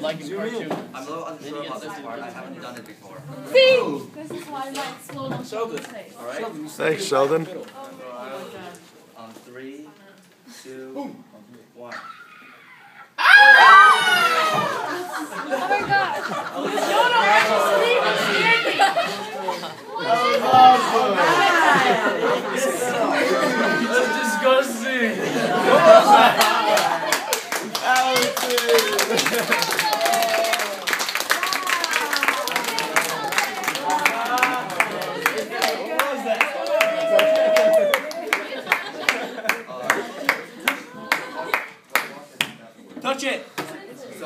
like in cartoons. I'm a little unsure about this part. I haven't done it before. See? This is why I might explode on someone's face. All right. Thanks, Sheldon. Oh my god. On 3, 2, 1.